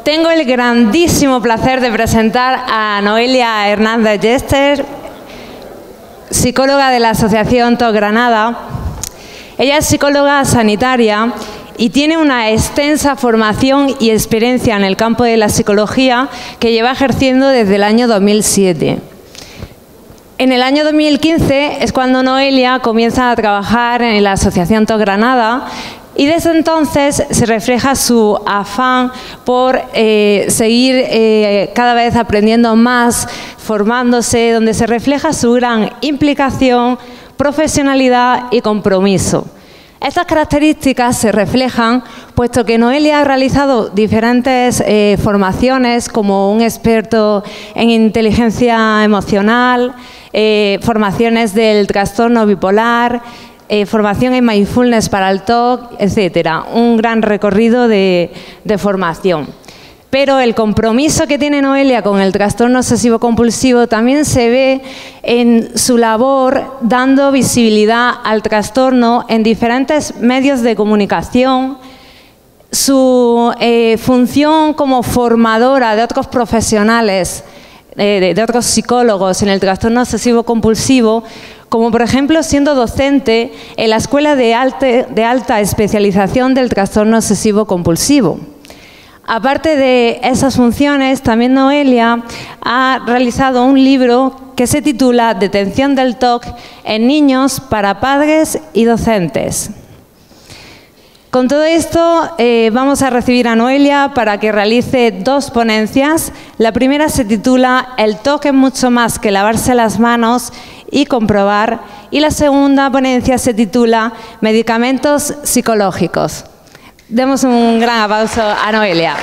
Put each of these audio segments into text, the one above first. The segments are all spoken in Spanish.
Tengo el grandísimo placer de presentar a Noelia Hernández Yester, psicóloga de la Asociación TOC Granada. Ella es psicóloga sanitaria y tiene una extensa formación y experiencia en el campo de la psicología que lleva ejerciendo desde el año 2007. En el año 2015 es cuando Noelia comienza a trabajar en la Asociación TOC Granada y desde entonces se refleja su afán por seguir cada vez aprendiendo más, formándose, donde se refleja su gran implicación, profesionalidad y compromiso. Estas características se reflejan puesto que Noelia ha realizado diferentes formaciones como un experto en inteligencia emocional, formaciones del trastorno bipolar, formación en mindfulness para el TOC, etcétera. Un gran recorrido de formación. Pero el compromiso que tiene Noelia con el trastorno obsesivo-compulsivo también se ve en su labor dando visibilidad al trastorno en diferentes medios de comunicación, su función como formadora de otros profesionales, de otros psicólogos en el trastorno obsesivo-compulsivo, como por ejemplo siendo docente en la Escuela de Alta Especialización del Trastorno Obsesivo-Compulsivo. Aparte de esas funciones, también Noelia ha realizado un libro que se titula Detención del TOC en niños para padres y docentes. Con todo esto, vamos a recibir a Noelia para que realice dos ponencias. La primera se titula El TOC es mucho más que lavarse las manos y comprobar. Y la segunda ponencia se titula Medicamentos psicológicos. Demos un gran aplauso a Noelia.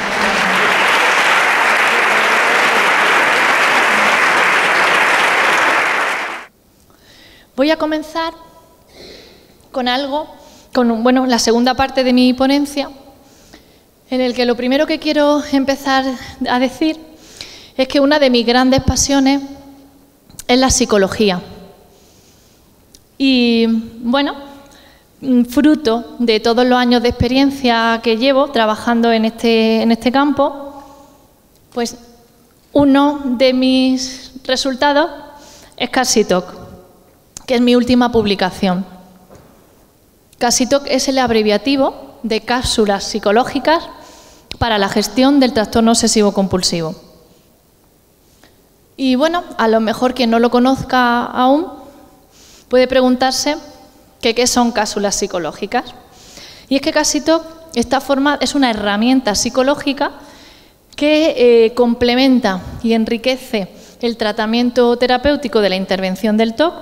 Voy a comenzar con la segunda parte de mi ponencia, en el que lo primero que quiero empezar a decir es que una de mis grandes pasiones es la psicología. Y bueno, fruto de todos los años de experiencia que llevo trabajando en este campo, pues uno de mis resultados es CapsiTOC, que es mi última publicación. CapsiTOC es el abreviativo de cápsulas psicológicas para la gestión del trastorno obsesivo-compulsivo. Y bueno, a lo mejor quien no lo conozca aún puede preguntarse ¿qué son cápsulas psicológicas? Y es que CapsiTOC es una herramienta psicológica que complementa y enriquece el tratamiento terapéutico de la intervención del TOC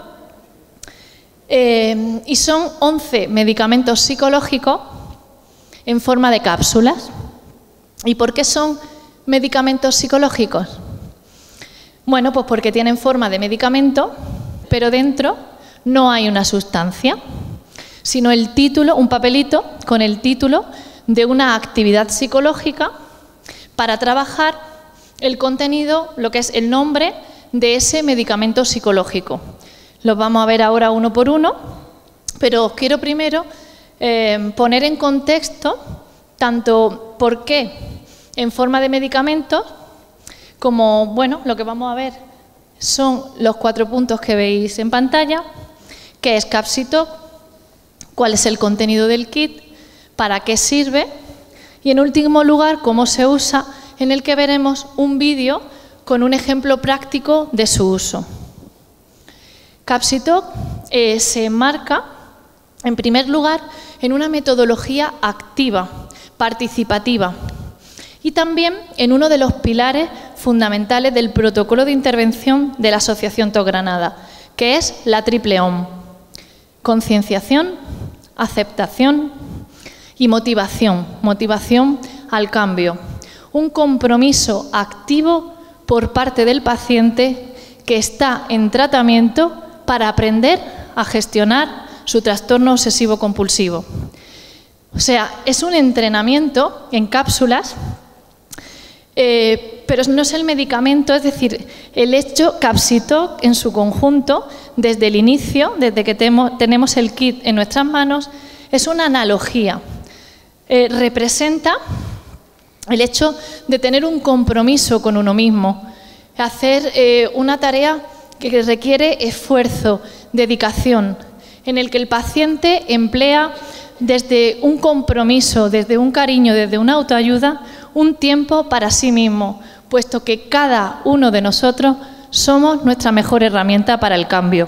y son 11 medicamentos psicológicos en forma de cápsulas. ¿Y por qué son medicamentos psicológicos? Bueno, pues porque tienen forma de medicamento, pero dentro no hay una sustancia, sino el título, un papelito con el título de una actividad psicológica para trabajar el contenido, lo que es el nombre de ese medicamento psicológico. Los vamos a ver ahora uno por uno, pero os quiero primero poner en contexto tanto por qué en forma de medicamentos, como bueno, lo que vamos a ver son los 4 puntos que veis en pantalla. ¿Qué es CapsiTOC? ¿Cuál es el contenido del kit? ¿Para qué sirve? Y en último lugar, cómo se usa, en el que veremos un vídeo con un ejemplo práctico de su uso. CapsiTOC se enmarca, en primer lugar, en una metodología activa, participativa, y también en uno de los pilares fundamentales del protocolo de intervención de la Asociación TOC Granada, que es la triple OM: concienciación, aceptación y motivación, motivación al cambio. Un compromiso activo por parte del paciente que está en tratamiento para aprender a gestionar su trastorno obsesivo-compulsivo. O sea, es un entrenamiento en cápsulas, pero no es el medicamento, es decir, el hecho CapsiTOC en su conjunto, desde el inicio, desde que tenemos el kit en nuestras manos, es una analogía. Representa El hecho de tener un compromiso con uno mismo, hacer una tarea que requiere esfuerzo, dedicación, en el que el paciente emplea desde un compromiso, desde un cariño, desde una autoayuda, un tiempo para sí mismo, puesto que cada uno de nosotros somos nuestra mejor herramienta para el cambio.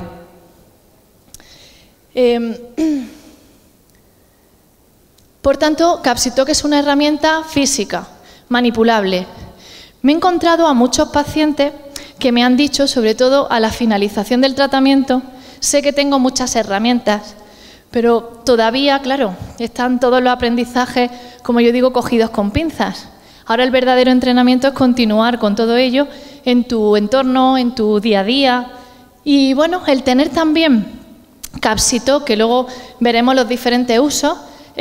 Por tanto, Capsitalk es una herramienta física, manipulable. Me he encontrado a muchos pacientes que me han dicho, sobre todo a la finalización del tratamiento, sé que tengo muchas herramientas, pero todavía, claro, están todos los aprendizajes, como yo digo, cogidos con pinzas. Ahora el verdadero entrenamiento es continuar con todo ello en tu entorno, en tu día a día. Y bueno, el tener también Capsitalk, que luego veremos los diferentes usos,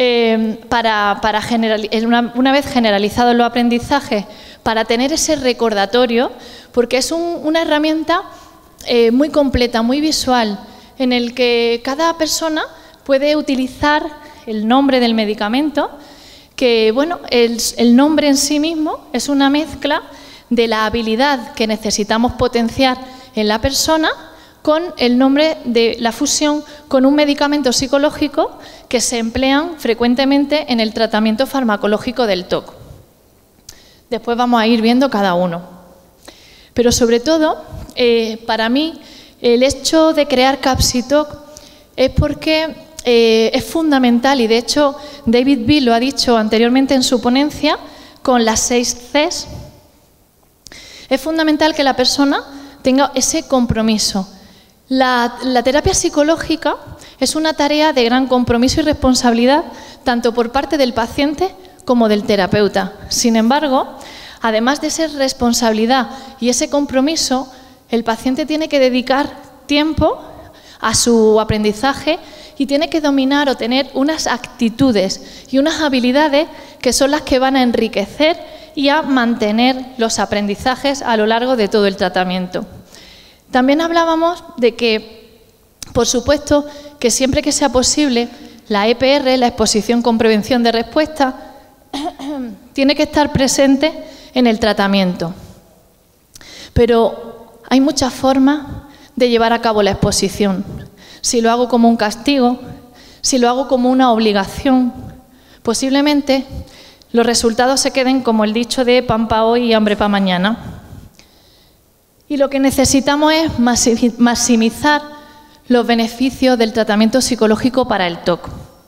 una vez generalizados los aprendizajes, para tener ese recordatorio, porque es una herramienta muy completa, muy visual, en el que cada persona puede utilizar el nombre del medicamento, que bueno, el nombre en sí mismo es una mezcla de la habilidad que necesitamos potenciar en la persona con el nombre de la fusión con un medicamento psicológico que se emplean frecuentemente en el tratamiento farmacológico del TOC. Después vamos a ir viendo cada uno. Pero sobre todo, para mí, el hecho de crear Capsitalk es porque es fundamental, y de hecho David Bill lo ha dicho anteriormente en su ponencia con las 6 Cs. Es fundamental que la persona tenga ese compromiso. La terapia psicológica es una tarea de gran compromiso y responsabilidad, tanto por parte del paciente como del terapeuta. Sin embargo, además de esa responsabilidad y ese compromiso, el paciente tiene que dedicar tiempo a su aprendizaje y tiene que dominar o tener unas actitudes y unas habilidades que son las que van a enriquecer y a mantener los aprendizajes a lo largo de todo el tratamiento. También hablábamos de que, por supuesto, que siempre que sea posible, la EPR, la exposición con prevención de respuesta, tiene que estar presente en el tratamiento. Pero hay muchas formas de llevar a cabo la exposición. Si lo hago como un castigo, si lo hago como una obligación, posiblemente los resultados se queden como el dicho de pan pa' hoy y hambre pa' mañana. Y lo que necesitamos es maximizar los beneficios del tratamiento psicológico para el TOC.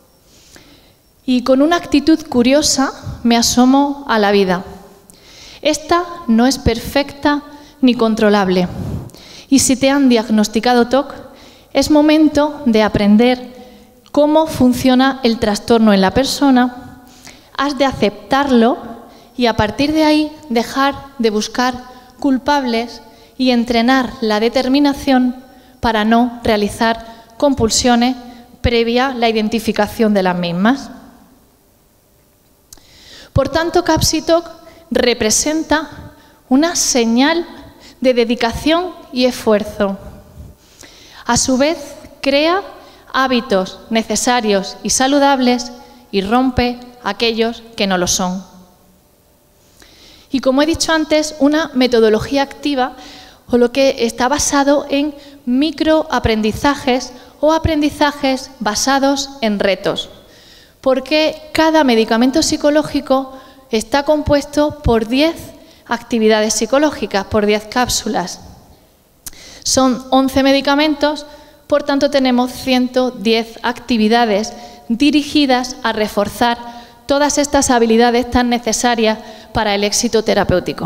Y con una actitud curiosa me asomo a la vida. Esta no es perfecta ni controlable. Y si te han diagnosticado TOC, es momento de aprender cómo funciona el trastorno en la persona, has de aceptarlo y a partir de ahí dejar de buscar culpables y entrenar la determinación para no realizar compulsiones previa la identificación de las mismas. Por tanto, Capsitalk representa una señal de dedicación y esfuerzo. A su vez, crea hábitos necesarios y saludables y rompe aquellos que no lo son. Y como he dicho antes, una metodología activa o lo que está basado en microaprendizajes o aprendizajes basados en retos. Porque cada medicamento psicológico está compuesto por 10 actividades psicológicas, por 10 cápsulas. Son 11 medicamentos, por tanto tenemos 110 actividades dirigidas a reforzar todas estas habilidades tan necesarias para el éxito terapéutico.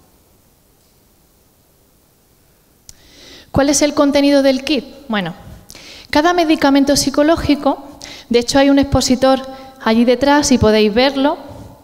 ¿Cuál es el contenido del kit? Bueno, cada medicamento psicológico, de hecho hay un expositor allí detrás y podéis verlo,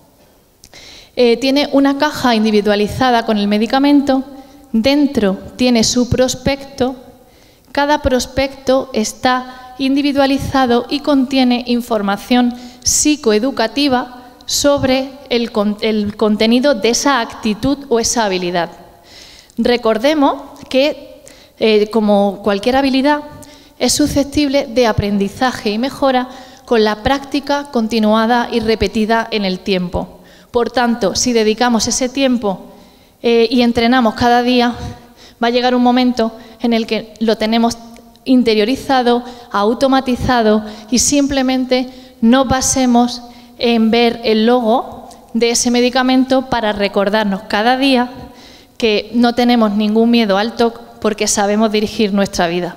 tiene una caja individualizada con el medicamento, dentro tiene su prospecto, cada prospecto está individualizado y contiene información psicoeducativa sobre el contenido de esa actitud o esa habilidad. Recordemos que, como cualquier habilidad, es susceptible de aprendizaje y mejora con la práctica continuada y repetida en el tiempo. Por tanto, si dedicamos ese tiempo y entrenamos cada día, va a llegar un momento en el que lo tenemos interiorizado, automatizado y simplemente no basemos en ver el logo de ese medicamento para recordarnos cada día que no tenemos ningún miedo al TOC porque sabemos dirigir nuestra vida.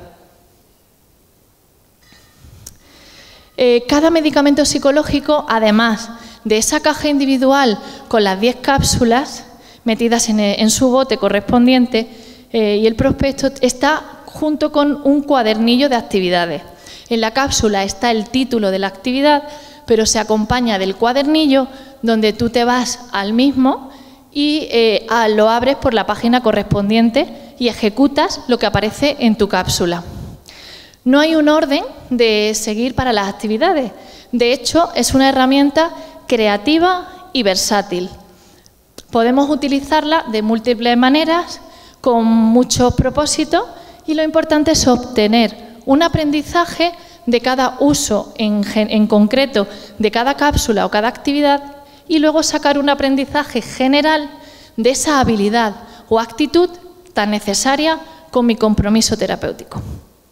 Cada medicamento psicológico, además de esa caja individual con las 10 cápsulas metidas en su bote correspondiente y el prospecto, está junto con un cuadernillo de actividades. En la cápsula está el título de la actividad, pero se acompaña del cuadernillo donde tú te vas al mismo y lo abres por la página correspondiente y ejecutas lo que aparece en tu cápsula. No hay un orden de seguir para las actividades. De hecho, es una herramienta creativa y versátil. Podemos utilizarla de múltiples maneras, con muchos propósitos, y lo importante es obtener un aprendizaje de cada uso en concreto de cada cápsula o cada actividad y luego sacar un aprendizaje general de esa habilidad o actitud tan necesaria con mi compromiso terapéutico.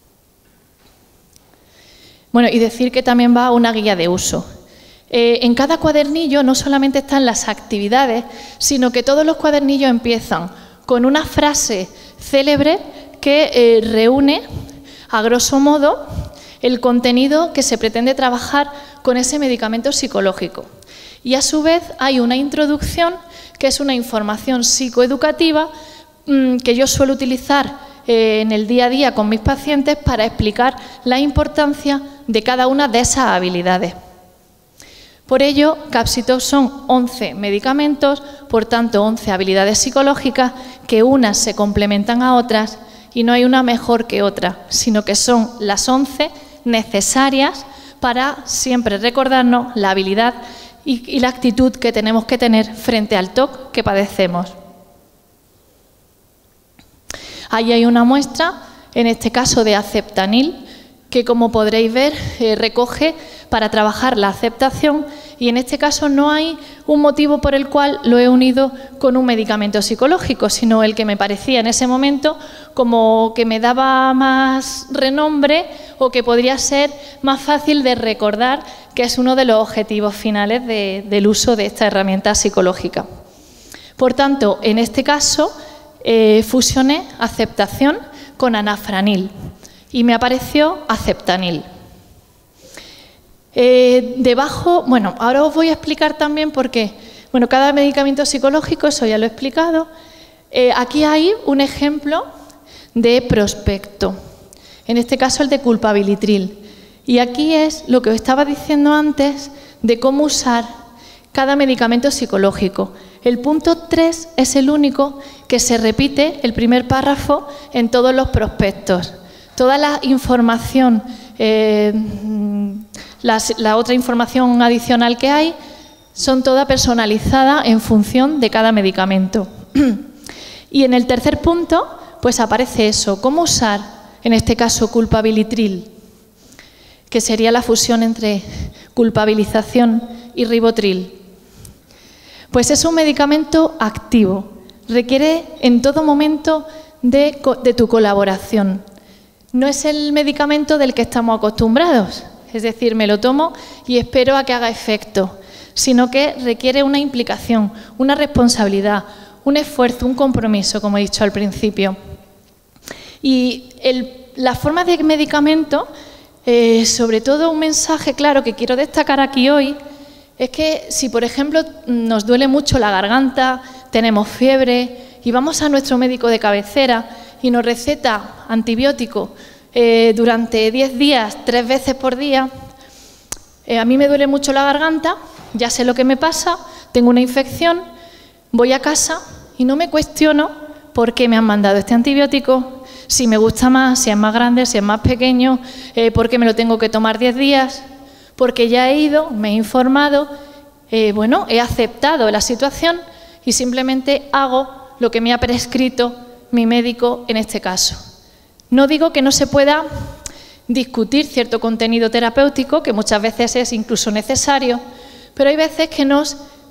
Bueno, y decir que también va una guía de uso. En cada cuadernillo no solamente están las actividades, sino que todos los cuadernillos empiezan con una frase célebre que reúne, a grosso modo, el contenido que se pretende trabajar con ese medicamento psicológico. Y a su vez hay una introducción, que es una información psicoeducativa que yo suelo utilizar en el día a día con mis pacientes para explicar la importancia de cada una de esas habilidades. Por ello, Capsitoc son 11 medicamentos, por tanto 11 habilidades psicológicas, que unas se complementan a otras y no hay una mejor que otra, sino que son las 11 necesarias para siempre recordarnos la habilidad y la actitud que tenemos que tener frente al TOC que padecemos. Ahí hay una muestra, en este caso de aceptanil, que como podréis ver recoge para trabajar la aceptación y en este caso no hay un motivo por el cual lo he unido con un medicamento psicológico, sino el que me parecía en ese momento como que me daba más renombre o que podría ser más fácil de recordar, que es uno de los objetivos finales del uso de esta herramienta psicológica. Por tanto, en este caso fusioné aceptación con anafranil y me apareció aceptanil. Debajo, bueno, ahora os voy a explicar también por qué. Bueno, cada medicamento psicológico, eso ya lo he explicado. Aquí hay un ejemplo de prospecto, en este caso el de culpabilitril. Y aquí es lo que os estaba diciendo antes de cómo usar cada medicamento psicológico. El punto 3 es el único que se repite, el primer párrafo, en todos los prospectos. Toda la información, la otra información adicional que hay, son toda personalizada en función de cada medicamento. Y en el tercer punto, pues aparece eso, cómo usar, en este caso, culpabilitril, que sería la fusión entre culpabilización y ribotril. Pues es un medicamento activo, requiere en todo momento de tu colaboración. No es el medicamento del que estamos acostumbrados, es decir, me lo tomo y espero a que haga efecto, sino que requiere una implicación, una responsabilidad, un esfuerzo, un compromiso, como he dicho al principio. Y la forma de medicamento, sobre todo un mensaje claro que quiero destacar aquí hoy, es que si, por ejemplo, nos duele mucho la garganta, tenemos fiebre y vamos a nuestro médico de cabecera y nos receta antibiótico durante 10 días, 3 veces por día, a mí me duele mucho la garganta, ya sé lo que me pasa, tengo una infección, voy a casa y no me cuestiono por qué me han mandado este antibiótico, si me gusta más, si es más grande, si es más pequeño, por qué me lo tengo que tomar 10 días... porque ya he ido, me he informado, bueno, he aceptado la situación y simplemente hago lo que me ha prescrito mi médico en este caso. No digo que no se pueda discutir cierto contenido terapéutico, que muchas veces es incluso necesario, pero hay veces que nos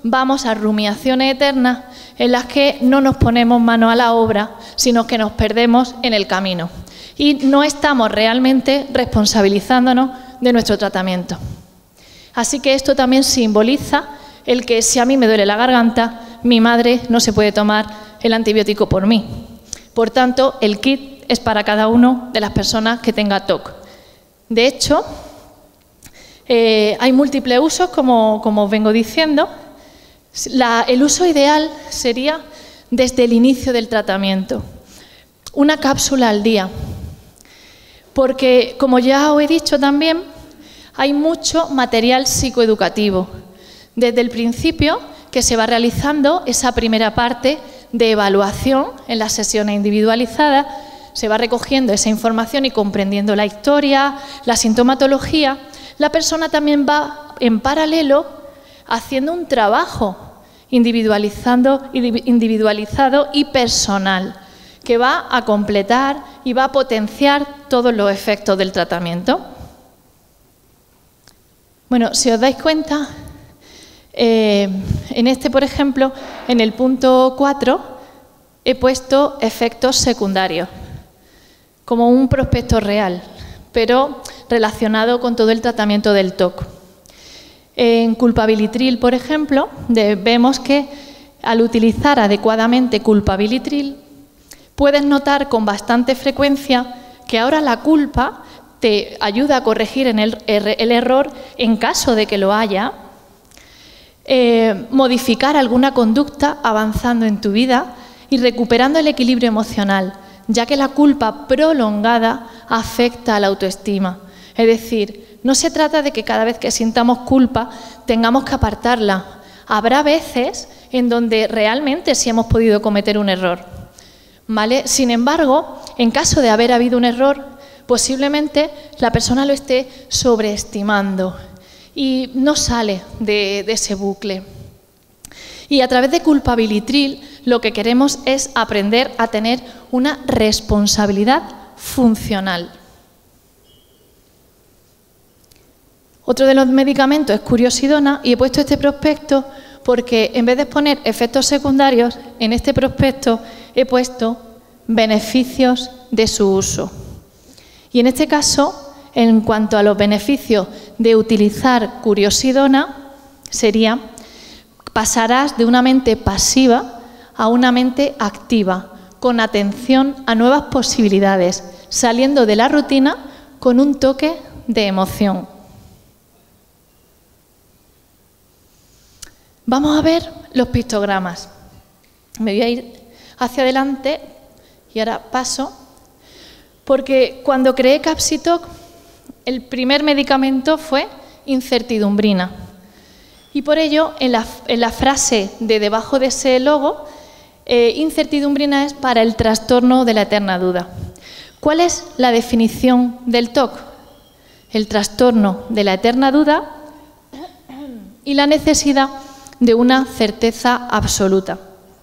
vamos a rumiaciones eternas en las que no nos ponemos mano a la obra, sino que nos perdemos en el camino y no estamos realmente responsabilizándonos de nuestro tratamiento. Así que esto también simboliza el que si a mí me duele la garganta, mi madre no se puede tomar el antibiótico por mí. Por tanto, el kit es para cada una de las personas que tenga TOC. De hecho, hay múltiples usos, como os vengo diciendo. El uso ideal sería desde el inicio del tratamiento. Una cápsula al día. Porque, como ya os he dicho también, hay mucho material psicoeducativo. Desde el principio que se va realizando esa primera parte de evaluación en las sesiones individualizadas, se va recogiendo esa información y comprendiendo la historia, la sintomatología. La persona también va en paralelo haciendo un trabajo individualizado y personal que va a completar y va a potenciar todos los efectos del tratamiento. Bueno, si os dais cuenta, en este, por ejemplo, en el punto 4, he puesto efectos secundarios, como un prospecto real, pero relacionado con todo el tratamiento del TOC. En culpabilitril, por ejemplo, vemos que al utilizar adecuadamente culpabilitril, puedes notar con bastante frecuencia que ahora la culpa te ayuda a corregir el error en caso de que lo haya, modificar alguna conducta avanzando en tu vida y recuperando el equilibrio emocional, ya que la culpa prolongada afecta a la autoestima. Es decir, no se trata de que cada vez que sintamos culpa tengamos que apartarla. Habrá veces en donde realmente sí hemos podido cometer un error, ¿vale? Sin embargo, en caso de haber habido un error, posiblemente la persona lo esté sobreestimando y no sale de ese bucle. Y a través de culpabilitril lo que queremos es aprender a tener una responsabilidad funcional. Otro de los medicamentos es curiosidona y he puesto este prospecto porque en vez de poner efectos secundarios, en este prospecto he puesto beneficios de su uso. Y en este caso, en cuanto a los beneficios de utilizar curiosidona, sería: pasarás de una mente pasiva a una mente activa, con atención a nuevas posibilidades, saliendo de la rutina con un toque de emoción. Vamos a ver los pictogramas. Me voy a ir hacia adelante y ahora paso, porque cuando creé Capsitoc, el primer medicamento fue incertidumbrina. Y por ello, en la frase de debajo de ese logo, incertidumbrina es para el trastorno de la eterna duda. ¿Cuál es la definición del TOC? El trastorno de la eterna duda y la necesidad de una certeza absoluta.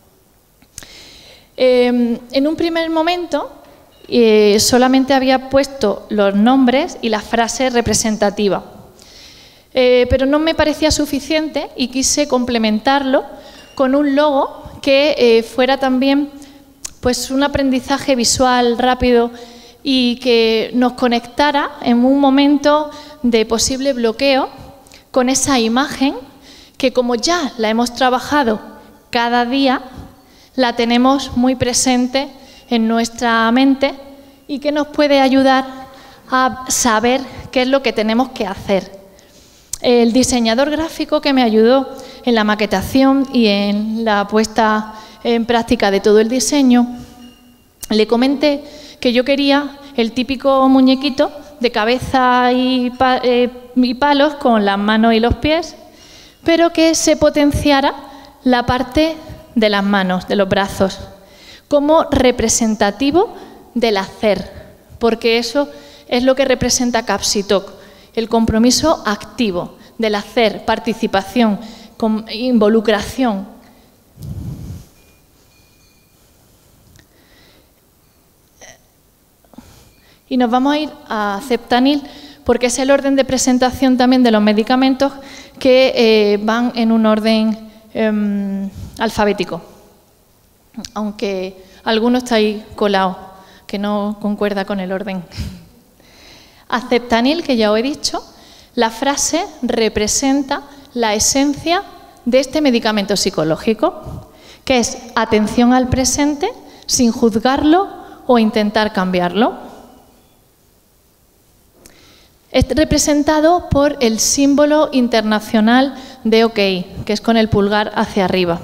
En un primer momento solamente había puesto los nombres y la frase representativa, pero no me parecía suficiente y quise complementarlo con un logo que fuera también pues, un aprendizaje visual rápido y que nos conectara en un momento de posible bloqueo con esa imagen que, como ya la hemos trabajado cada día, la tenemos muy presente en nuestra mente y que nos puede ayudar a saber qué es lo que tenemos que hacer. El diseñador gráfico que me ayudó en la maquetación y en la puesta en práctica de todo el diseño, le comenté que yo quería el típico muñequito de cabeza y palos con las manos y los pies, pero que se potenciara la parte de las manos, de los brazos, como representativo del hacer, porque eso es lo que representa Capsitoc, el compromiso activo del hacer, participación, involucración. Y nos vamos a ir a Ceptanil, porque es el orden de presentación también de los medicamentos que van en un orden alfabético, aunque alguno está ahí colado, que no concuerda con el orden. Aceptanil, que ya os he dicho, la frase representa la esencia de este medicamento psicológico, que es atención al presente sin juzgarlo o intentar cambiarlo. Es representado por el símbolo internacional de OK, que es con el pulgar hacia arriba.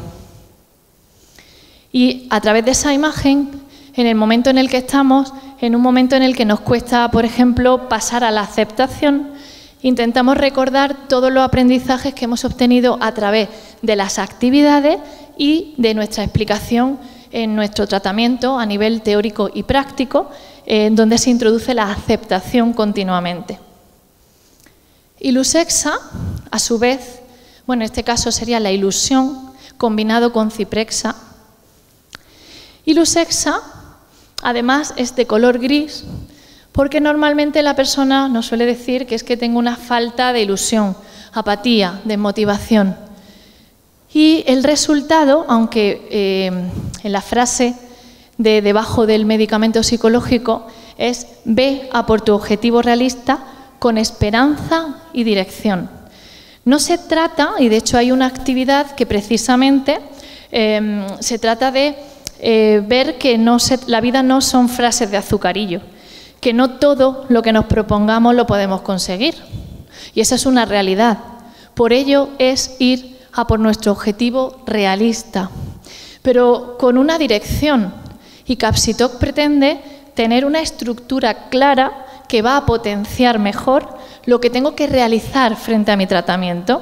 Y a través de esa imagen, en el momento en el que estamos, en un momento en el que nos cuesta, por ejemplo, pasar a la aceptación, intentamos recordar todos los aprendizajes que hemos obtenido a través de las actividades y de nuestra explicación en nuestro tratamiento a nivel teórico y práctico, donde se introduce la aceptación continuamente. Ilusexa, a su vez, bueno, en este caso sería la ilusión combinado con ciprexa. Ilusexa, además, es de color gris, porque normalmente la persona nos suele decir que es que tengo una falta de ilusión, apatía, desmotivación. Y el resultado, aunque en la frase de debajo del medicamento psicológico es ve a por tu objetivo realista con esperanza y dirección. No se trata, y de hecho hay una actividad que precisamente se trata de ver que la vida no son frases de azucarillo, que no todo lo que nos propongamos lo podemos conseguir. Y esa es una realidad. Por ello es ir a por nuestro objetivo realista, pero con una dirección. Y Capsitalk pretende tener una estructura clara que va a potenciar mejor lo que tengo que realizar frente a mi tratamiento.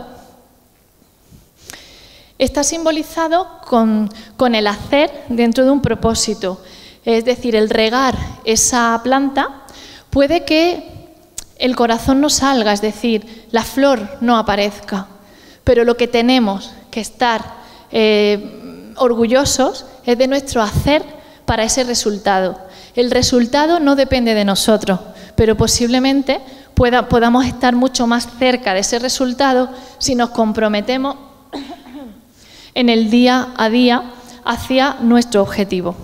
Está simbolizado con el hacer dentro de un propósito. Es decir, el regar esa planta puede que el corazón no salga, es decir, la flor no aparezca. Pero lo que tenemos que estar orgullosos es de nuestro hacer para ese resultado. El resultado no depende de nosotros, pero posiblemente podamos estar mucho más cerca de ese resultado si nos comprometemos en el día a día hacia nuestro objetivo.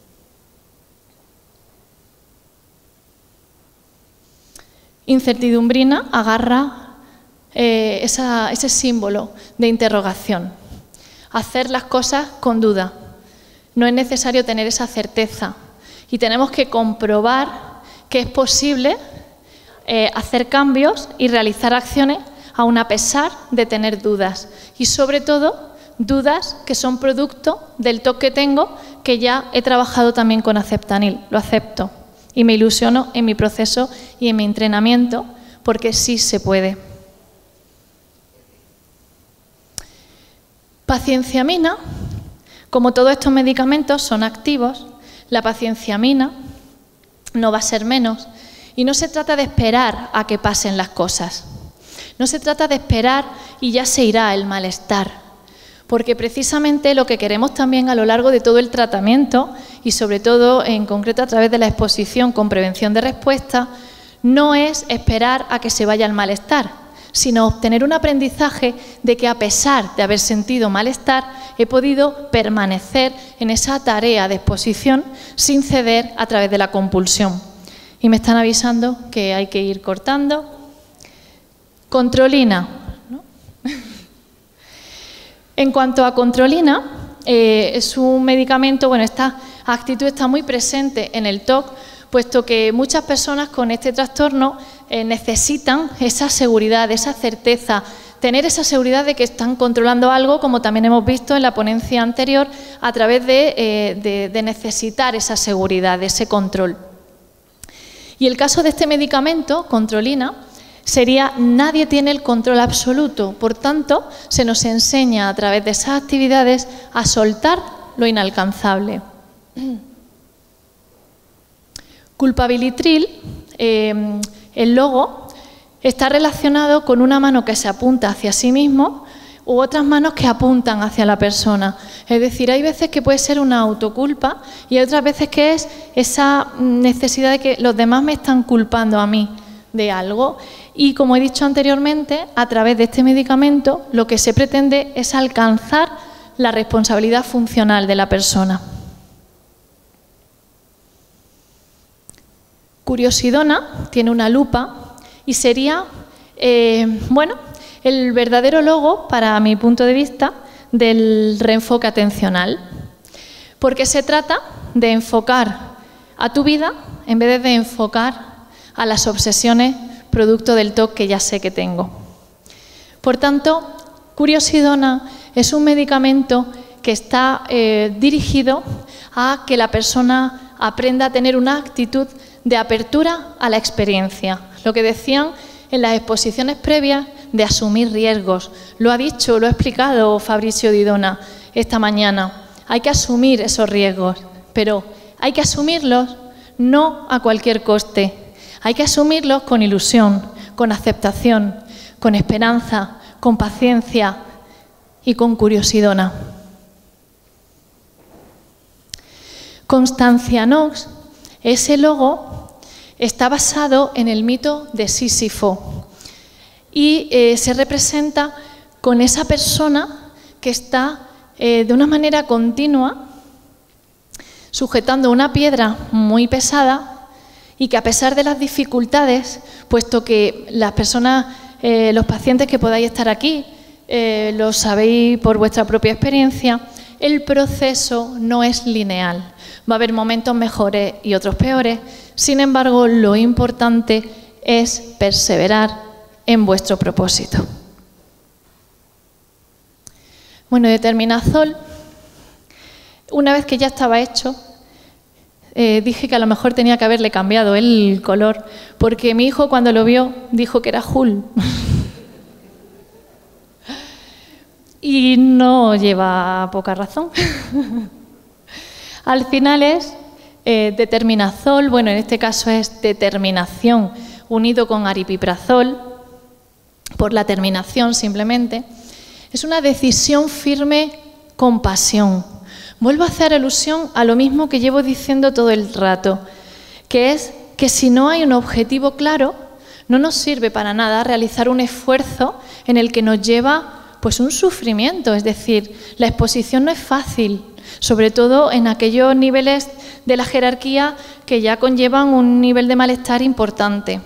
Incertidumbrina agarra ese símbolo de interrogación. Hacer las cosas con duda. No es necesario tener esa certeza y tenemos que comprobar que es posible hacer cambios y realizar acciones aun a pesar de tener dudas. Y sobre todo, dudas que son producto del TOC que tengo, que ya he trabajado también con Aceptanil. Lo acepto y me ilusiono en mi proceso y en mi entrenamiento porque sí se puede. Pacienciamina, como todos estos medicamentos son activos, la pacienciamina no va a ser menos. Y no se trata de esperar a que pasen las cosas. No se trata de esperar y ya se irá el malestar. Porque precisamente lo que queremos también a lo largo de todo el tratamiento y sobre todo en concreto a través de la exposición con prevención de respuesta, no es esperar a que se vaya el malestar, sino obtener un aprendizaje de que a pesar de haber sentido malestar, he podido permanecer en esa tarea de exposición sin ceder a través de la compulsión. Y me están avisando que hay que ir cortando. Controlina, ¿no? En cuanto a controlina, es un medicamento, bueno, esta actitud está muy presente en el TOC, puesto que muchas personas con este trastorno necesitan esa seguridad, esa certeza, tener esa seguridad de que están controlando algo, como también hemos visto en la ponencia anterior, a través de necesitar esa seguridad, de ese control. Y el caso de este medicamento, Controlina, sería nadie tiene el control absoluto. Por tanto, se nos enseña a través de esas actividades a soltar lo inalcanzable. Culpabilitril, el logo, está relacionado con una mano que se apunta hacia sí mismo u otras manos que apuntan hacia la persona. Es decir, hay veces que puede ser una autoculpa y hay otras veces que es esa necesidad de que los demás me están culpando a mí de algo. Y como he dicho anteriormente, a través de este medicamento lo que se pretende es alcanzar la responsabilidad funcional de la persona. Curiosidona tiene una lupa y sería, el verdadero logo, para mi punto de vista, del reenfoque atencional. Porque se trata de enfocar a tu vida en vez de enfocar a las obsesiones producto del TOC que ya sé que tengo. Por tanto, Curiosidona es un medicamento que está dirigido a que la persona aprenda a tener una actitud de apertura a la experiencia. Lo que decían en las exposiciones previas de asumir riesgos. Lo ha dicho, lo ha explicado Fabrizio Didona esta mañana. Hay que asumir esos riesgos, pero hay que asumirlos no a cualquier coste. Hay que asumirlos con ilusión, con aceptación, con esperanza, con paciencia y con curiosidona. Constancia Knox, ese logo está basado en el mito de Sísifo y se representa con esa persona que está de una manera continua sujetando una piedra muy pesada y que a pesar de las dificultades, puesto que las personas, los pacientes que podáis estar aquí, lo sabéis por vuestra propia experiencia, el proceso no es lineal. Va a haber momentos mejores y otros peores. Sin embargo, lo importante es perseverar en vuestro propósito. Bueno, determinazol, una vez que ya estaba hecho, dije que a lo mejor tenía que haberle cambiado el color, porque mi hijo cuando lo vio dijo que era Hull. Y no lleva poca razón. Al final es determinazol, bueno, en este caso es determinación unido con aripiprazol, por la terminación simplemente. Es una decisión firme con pasión. Vuelvo a hacer alusión a lo mismo que llevo diciendo todo el rato, que es que si no hay un objetivo claro, no nos sirve para nada realizar un esfuerzo en el que nos lleva pues un sufrimiento. Es decir, la exposición no es fácil, sobre todo en aquellos niveles de la jerarquía que ya conllevan un nivel de malestar importante.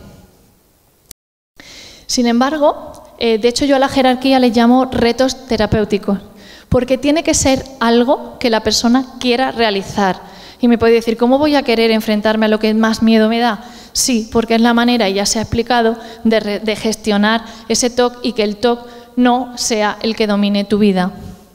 Sin embargo, de hecho yo a la jerarquía le llamo retos terapéuticos, porque tiene que ser algo que la persona quiera realizar. Y me puede decir, ¿cómo voy a querer enfrentarme a lo que más miedo me da? Sí, porque es la manera, y ya se ha explicado, de gestionar ese TOC y que el TOC no sea el que domine tu vida.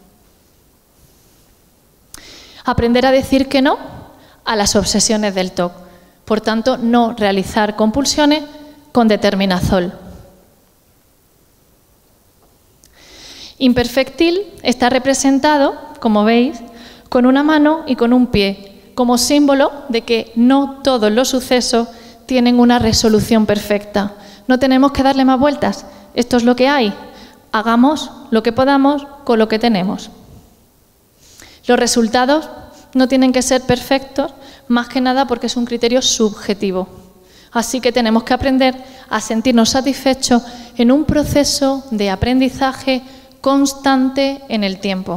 Aprender a decir que no a las obsesiones del TOC. Por tanto, no realizar compulsiones con determinazol. Imperfectil está representado, como veis, con una mano y con un pie, como símbolo de que no todos los sucesos tienen una resolución perfecta. No tenemos que darle más vueltas. Esto es lo que hay. Hagamos lo que podamos con lo que tenemos. Los resultados no tienen que ser perfectos, más que nada porque es un criterio subjetivo. Así que tenemos que aprender a sentirnos satisfechos en un proceso de aprendizaje constante en el tiempo.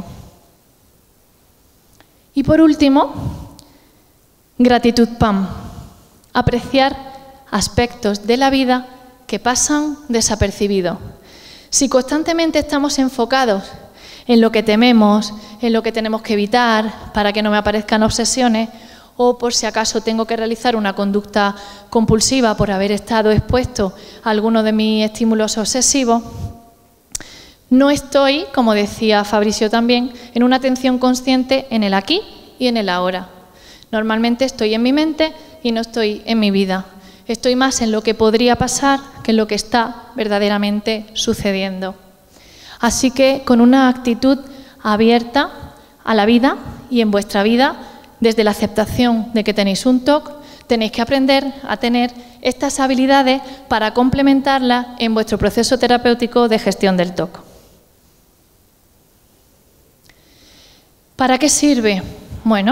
Y por último, gratitud PAM. Apreciar aspectos de la vida que pasan desapercibidos. Si constantemente estamos enfocados en lo que tememos, en lo que tenemos que evitar para que no me aparezcan obsesiones, o por si acaso tengo que realizar una conducta compulsiva por haber estado expuesto a alguno de mis estímulos obsesivos, no estoy, como decía Fabrizio también, en una atención consciente en el aquí y en el ahora. Normalmente estoy en mi mente y no estoy en mi vida. Estoy más en lo que podría pasar que en lo que está verdaderamente sucediendo. Así que con una actitud abierta a la vida y en vuestra vida, desde la aceptación de que tenéis un TOC, tenéis que aprender a tener estas habilidades para complementarlas en vuestro proceso terapéutico de gestión del TOC. ¿Para qué sirve? Bueno,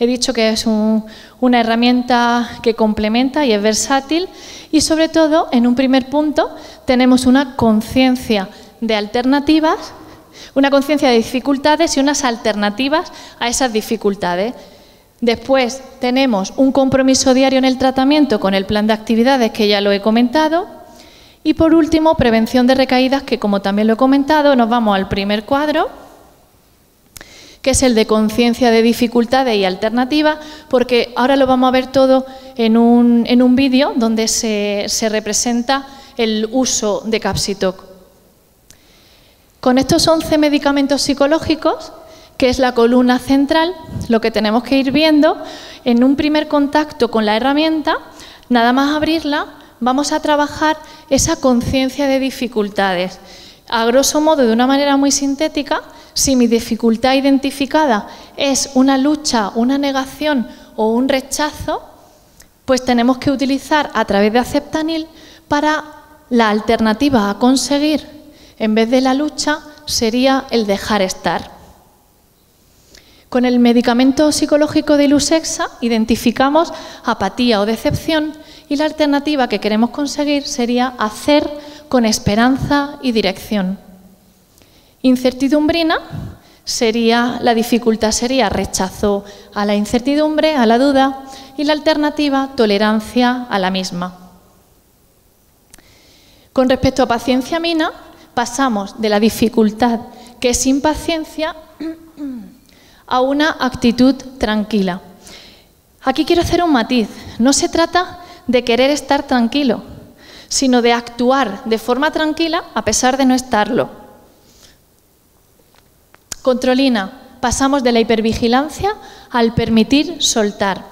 he dicho que es una herramienta que complementa y es versátil y sobre todo, en un primer punto, tenemos una conciencia de alternativas, una conciencia de dificultades y unas alternativas a esas dificultades. Después tenemos un compromiso diario en el tratamiento con el plan de actividades que ya lo he comentado. Y por último, prevención de recaídas, que como también lo he comentado, nos vamos al primer cuadro, que es el de conciencia de dificultades y alternativas, porque ahora lo vamos a ver todo en un vídeo donde se representa el uso de Capsitok. Con estos 11 medicamentos psicológicos, que es la columna central, lo que tenemos que ir viendo, en un primer contacto con la herramienta, nada más abrirla, vamos a trabajar esa conciencia de dificultades. A grosso modo, de una manera muy sintética, si mi dificultad identificada es una lucha, una negación o un rechazo, pues tenemos que utilizar a través de Aceptanil para la alternativa a conseguir, en vez de la lucha, sería el dejar estar. Con el medicamento psicológico de Ilusexa identificamos apatía o decepción y la alternativa que queremos conseguir sería hacer con esperanza y dirección. Incertidumbrina sería, la dificultad sería rechazo a la incertidumbre, a la duda, y la alternativa tolerancia a la misma. Con respecto a paciencia mina, pasamos de la dificultad, que es impaciencia, a una actitud tranquila. Aquí quiero hacer un matiz. No se trata de querer estar tranquilo, sino de actuar de forma tranquila a pesar de no estarlo. Controlina. Pasamos de la hipervigilancia al permitir soltar.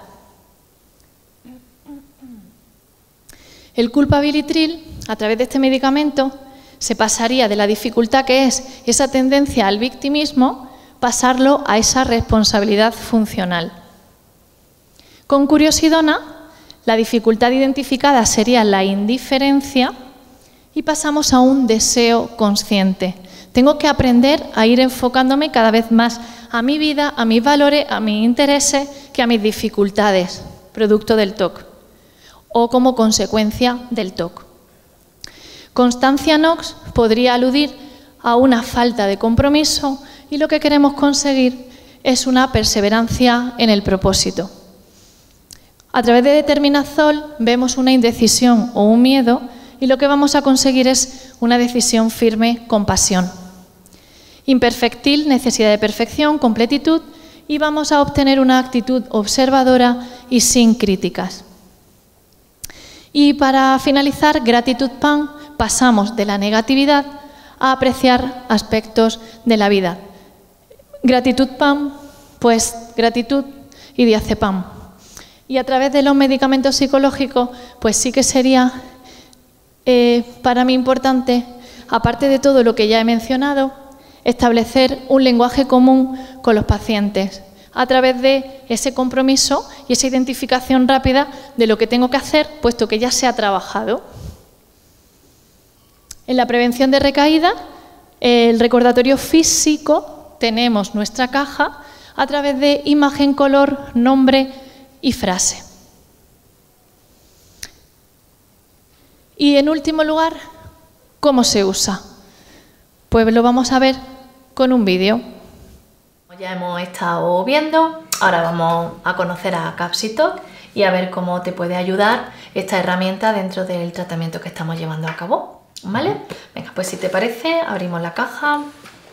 El culpabilitril, a través de este medicamento, se pasaría de la dificultad que es esa tendencia al victimismo, pasarlo a esa responsabilidad funcional. Con curiosidona, la dificultad identificada sería la indiferencia y pasamos a un deseo consciente. Tengo que aprender a ir enfocándome cada vez más a mi vida, a mis valores, a mis intereses, que a mis dificultades, producto del TOC o como consecuencia del TOC. Constancia Knox podría aludir a una falta de compromiso y lo que queremos conseguir es una perseverancia en el propósito. A través de determinazol vemos una indecisión o un miedo y lo que vamos a conseguir es una decisión firme con pasión. Imperfectil, necesidad de perfección, completitud, y vamos a obtener una actitud observadora y sin críticas. Y para finalizar, gratitud PAN, pasamos de la negatividad a apreciar aspectos de la vida. Gratitud PAN, pues gratitud y diazepam. Y a través de los medicamentos psicológicos, pues sí que sería para mí importante, aparte de todo lo que ya he mencionado, establecer un lenguaje común con los pacientes a través de ese compromiso y esa identificación rápida de lo que tengo que hacer, puesto que ya se ha trabajado. En la prevención de recaída, el recordatorio físico, tenemos nuestra caja a través de imagen, color, nombre y frase. Y en último lugar, ¿cómo se usa? Pues lo vamos a ver con un vídeo. Ya hemos estado viendo, ahora vamos a conocer a Capsitok y a ver cómo te puede ayudar esta herramienta dentro del tratamiento que estamos llevando a cabo. ¿Vale? Venga, pues si te parece, abrimos la caja.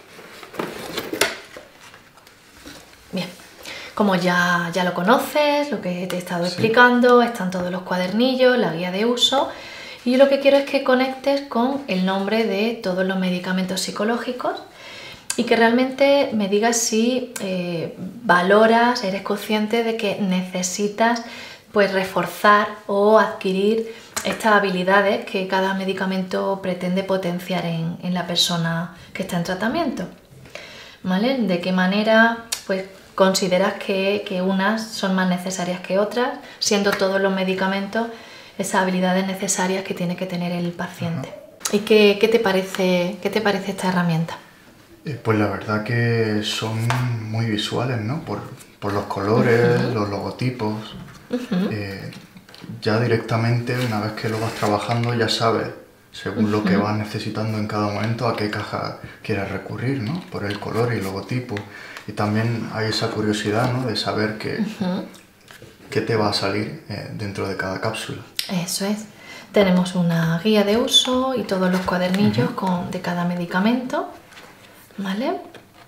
Bien, como ya lo conoces, lo que te he estado explicando, están todos los cuadernillos, la guía de uso. Y yo lo que quiero es que conectes con el nombre de todos los medicamentos psicológicos y que realmente me digas si valoras, eres consciente de que necesitas pues reforzar o adquirir estas habilidades que cada medicamento pretende potenciar en la persona que está en tratamiento. ¿Vale? ¿De qué manera pues consideras que unas son más necesarias que otras, siendo todos los medicamentos esas habilidades necesarias que tiene que tener el paciente? ¿Y qué te parece esta herramienta? Pues la verdad que son muy visuales, ¿no? por los colores, los logotipos. Ya directamente, una vez que lo vas trabajando, ya sabes, según lo que vas necesitando en cada momento, a qué caja quieres recurrir, ¿no? Por el color y el logotipo. Y también hay esa curiosidad, ¿no? De saber qué te va a salir dentro de cada cápsula. Eso es. Tenemos una guía de uso y todos los cuadernillos de cada medicamento, ¿vale?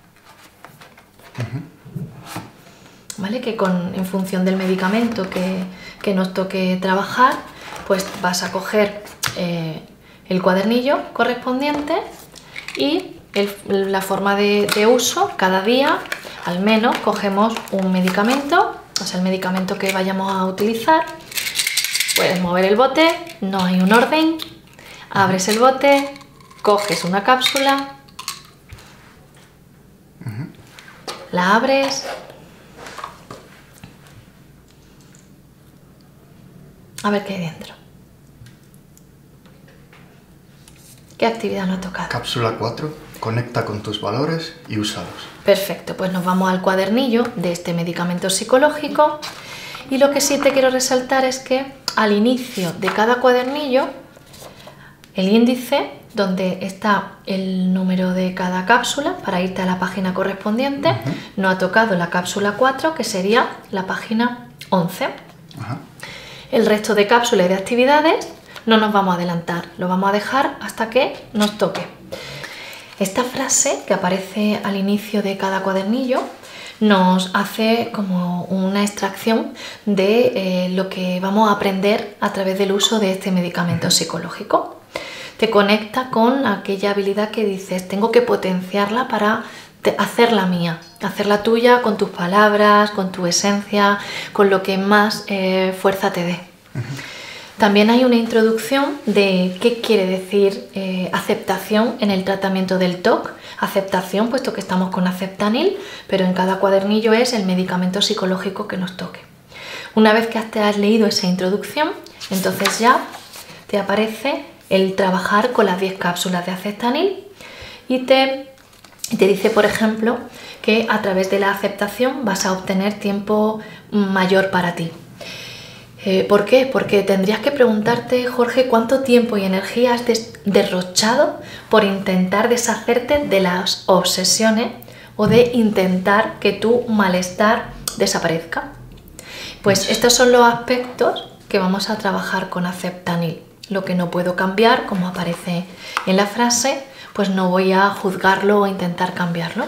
¿Vale? Que en función del medicamento que nos toque trabajar, pues vas a coger el cuadernillo correspondiente y la forma de uso. Cada día al menos cogemos un medicamento, o sea, el medicamento que vayamos a utilizar. Puedes mover el bote, no hay un orden, abres el bote, coges una cápsula, la abres, a ver qué hay dentro. ¿Qué actividad nos ha tocado? Cápsula 4, conecta con tus valores y úsalos. Perfecto, pues nos vamos al cuadernillo de este medicamento psicológico y lo que sí te quiero resaltar es que al inicio de cada cuadernillo, el índice donde está el número de cada cápsula para irte a la página correspondiente, nos ha tocado la cápsula 4, que sería la página 11. El resto de cápsulas y de actividades no nos vamos a adelantar, lo vamos a dejar hasta que nos toque. Esta frase que aparece al inicio de cada cuadernillo nos hace como una extracción de lo que vamos a aprender a través del uso de este medicamento psicológico. Te conecta con aquella habilidad que dices, tengo que potenciarla para hacerla mía, hacerla tuya con tus palabras, con tu esencia, con lo que más fuerza te dé. También hay una introducción de qué quiere decir aceptación en el tratamiento del TOC. Aceptación, puesto que estamos con Aceptanil, pero en cada cuadernillo es el medicamento psicológico que nos toque. Una vez que te has leído esa introducción, entonces ya te aparece el trabajar con las 10 cápsulas de Aceptanil y te dice, por ejemplo, que a través de la aceptación vas a obtener tiempo mayor para ti. ¿Por qué? Porque tendrías que preguntarte, Jorge, ¿cuánto tiempo y energía has derrochado por intentar deshacerte de las obsesiones o de intentar que tu malestar desaparezca? Pues estos son los aspectos que vamos a trabajar con Aceptanil. Lo que no puedo cambiar, como aparece en la frase, pues no voy a juzgarlo o intentar cambiarlo.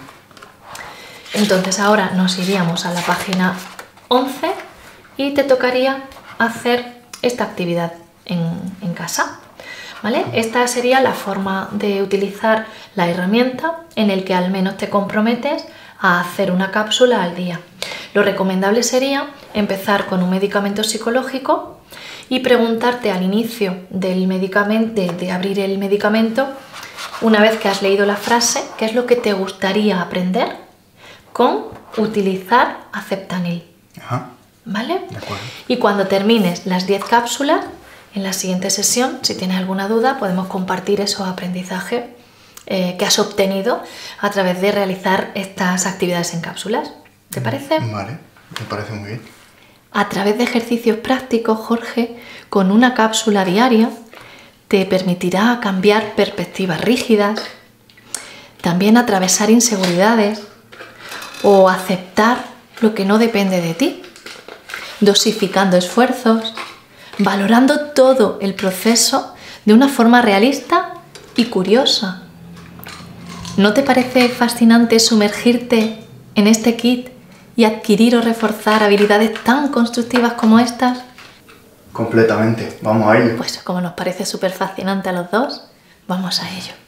Entonces ahora nos iríamos a la página 11 y te tocaría hacer esta actividad en casa, ¿vale? Esta sería la forma de utilizar la herramienta en el que al menos te comprometes a hacer una cápsula al día. Lo recomendable sería empezar con un medicamento psicológico y preguntarte al inicio del medicamento, de abrir el medicamento, una vez que has leído la frase, qué es lo que te gustaría aprender con utilizar Aceptanil. ¿Vale? De acuerdo. Y cuando termines las 10 cápsulas, en la siguiente sesión, si tienes alguna duda, podemos compartir esos aprendizajes que has obtenido a través de realizar estas actividades en cápsulas. ¿Te parece? Vale, me parece muy bien. A través de ejercicios prácticos, Jorge, con una cápsula diaria, te permitirá cambiar perspectivas rígidas, también atravesar inseguridades o aceptar lo que no depende de ti, dosificando esfuerzos, valorando todo el proceso de una forma realista y curiosa. ¿No te parece fascinante sumergirte en este kit y adquirir o reforzar habilidades tan constructivas como estas? Completamente, vamos a ello. Pues como nos parece súper fascinante a los dos, vamos a ello.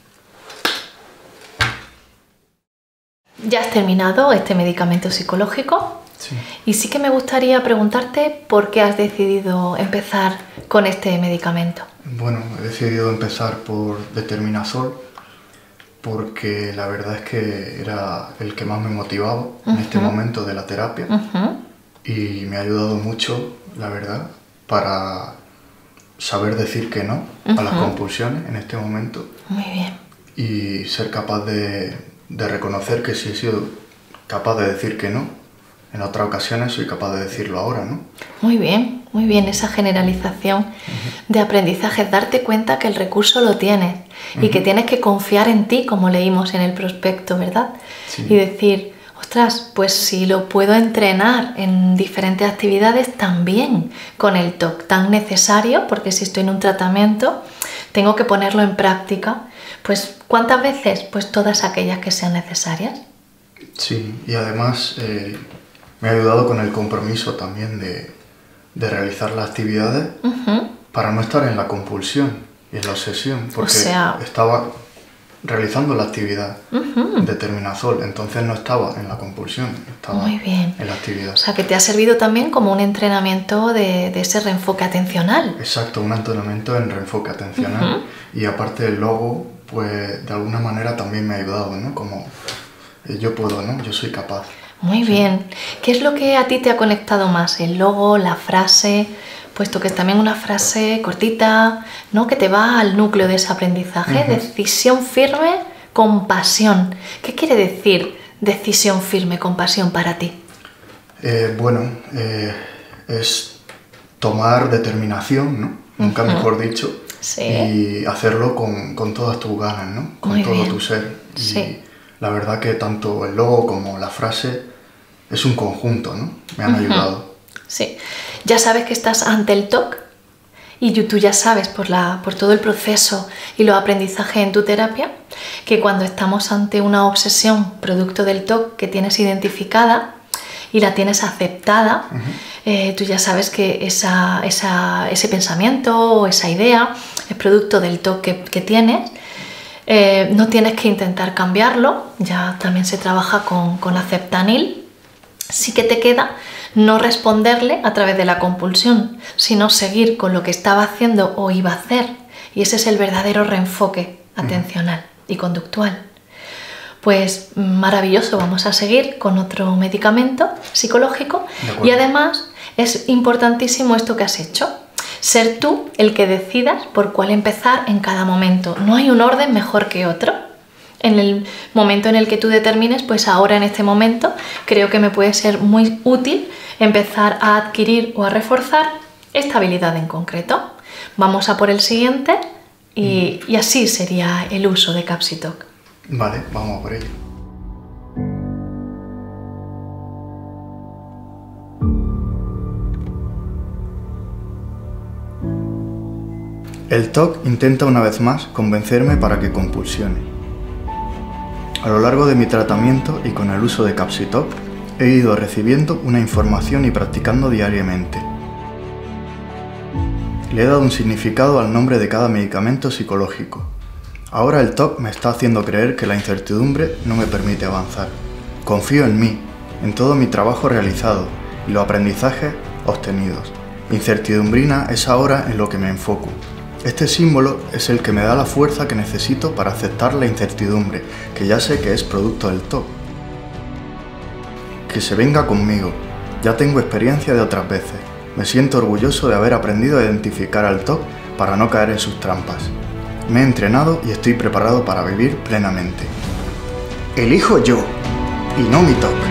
Ya has terminado este medicamento psicológico. Sí. Y sí que me gustaría preguntarte por qué has decidido empezar con este medicamento. Bueno, he decidido empezar por Determinazol porque la verdad es que era el que más me motivaba en este momento de la terapia y me ha ayudado mucho, la verdad, para saber decir que no a las compulsiones en este momento. Muy bien. Y ser capaz de reconocer que si he sido capaz de decir que no, en otras ocasiones soy capaz de decirlo ahora, ¿no? Muy bien, esa generalización de aprendizaje, darte cuenta que el recurso lo tienes y que tienes que confiar en ti, como leímos en el prospecto, ¿verdad? Sí. Y decir, ostras, pues si lo puedo entrenar en diferentes actividades también con el TOC tan necesario, porque si estoy en un tratamiento tengo que ponerlo en práctica, pues ¿cuántas veces? Pues todas aquellas que sean necesarias. Sí, y además me ha ayudado con el compromiso también de realizar las actividades para no estar en la compulsión y en la obsesión, porque estaba realizando la actividad de terminazol, entonces no estaba en la compulsión, estaba en la actividad. O sea, que te ha servido también como un entrenamiento de ese reenfoque atencional. Exacto, un entrenamiento en reenfoque atencional. Y aparte el logo, pues de alguna manera también me ha ayudado, ¿no? Como yo puedo, ¿no? Yo soy capaz. Muy bien. ¿Qué es lo que a ti te ha conectado más? ¿El logo, la frase? Puesto que es también una frase cortita, ¿no? Que te va al núcleo de ese aprendizaje. Decisión firme con pasión. ¿Qué quiere decir decisión firme con pasión para ti? Es tomar determinación, ¿no? Nunca mejor dicho. Sí. Y hacerlo con todas tus ganas, ¿no? Con Muy todo bien. tu ser. Y Sí. la verdad que tanto el logo como la frase es un conjunto, ¿no? Me han ayudado. Sí. Ya sabes que estás ante el TOC y tú ya sabes por todo el proceso y los aprendizajes en tu terapia que cuando estamos ante una obsesión producto del TOC que tienes identificada y la tienes aceptada, tú ya sabes que ese pensamiento o esa idea es producto del TOC que tienes. No tienes que intentar cambiarlo, ya también se trabaja con aceptanil. Sí que te queda no responderle a través de la compulsión, sino seguir con lo que estaba haciendo o iba a hacer. Y ese es el verdadero reenfoque atencional y conductual. Pues maravilloso, vamos a seguir con otro medicamento psicológico. Y además es importantísimo esto que has hecho. Ser tú el que decidas por cuál empezar en cada momento. No hay un orden mejor que otro. En el momento en el que tú determines, pues ahora en este momento creo que me puede ser muy útil empezar a adquirir o a reforzar esta habilidad en concreto. Vamos a por el siguiente y así sería el uso de Capsitoc. Vale, vamos a por ello. El TOC intenta una vez más convencerme para que compulsione. A lo largo de mi tratamiento y con el uso de Capsitoc, he ido recibiendo una información y practicando diariamente. Le he dado un significado al nombre de cada medicamento psicológico. Ahora el TOC me está haciendo creer que la incertidumbre no me permite avanzar. Confío en mí, en todo mi trabajo realizado y los aprendizajes obtenidos. Incertidumbrina es ahora en lo que me enfoco. Este símbolo es el que me da la fuerza que necesito para aceptar la incertidumbre, que ya sé que es producto del TOC. Que se venga conmigo, ya tengo experiencia de otras veces. Me siento orgulloso de haber aprendido a identificar al TOC para no caer en sus trampas. Me he entrenado y estoy preparado para vivir plenamente. Elijo yo, y no mi TOC.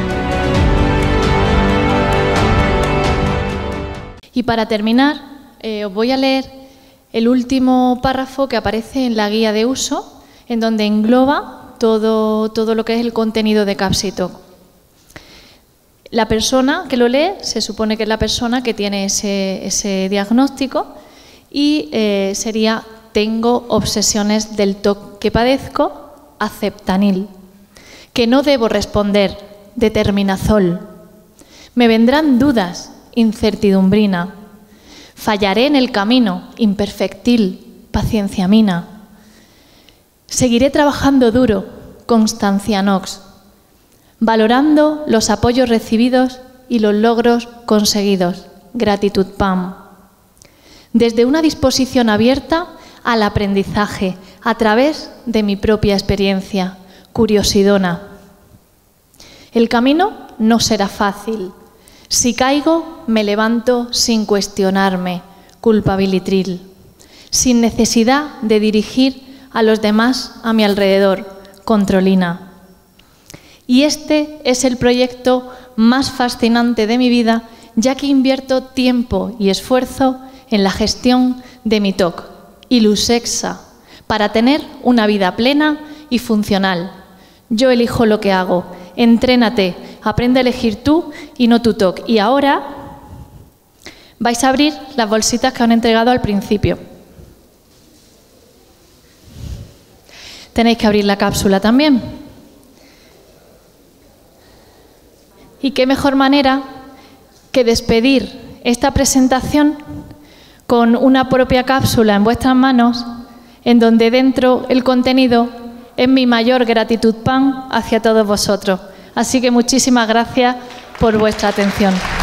Y para terminar, os voy a leer el último párrafo que aparece en la guía de uso, en donde engloba todo lo que es el contenido de Capsitoc. La persona que lo lee se supone que es la persona que tiene ese diagnóstico y sería: tengo obsesiones del TOC que padezco, aceptanil. Que no debo responder, determinazol. Me vendrán dudas, incertidumbrina. Fallaré en el camino, imperfectil, pacienciamina. Seguiré trabajando duro, constancianox, valorando los apoyos recibidos y los logros conseguidos, gratitud PAM. Desde una disposición abierta al aprendizaje a través de mi propia experiencia, curiosidona. El camino no será fácil. Si caigo, me levanto sin cuestionarme, culpabilitril, sin necesidad de dirigir a los demás a mi alrededor, controlina. Y este es el proyecto más fascinante de mi vida, ya que invierto tiempo y esfuerzo en la gestión de mi TOC, Ilusexa, para tener una vida plena y funcional. Yo elijo lo que hago. Entrénate, aprende a elegir tú y no tu TOC. Y ahora vais a abrir las bolsitas que os han entregado al principio. Tenéis que abrir la cápsula también. Y qué mejor manera que despedir esta presentación con una propia cápsula en vuestras manos, en donde dentro el contenido es mi mayor gratitud pan hacia todos vosotros. Así que muchísimas gracias por vuestra atención.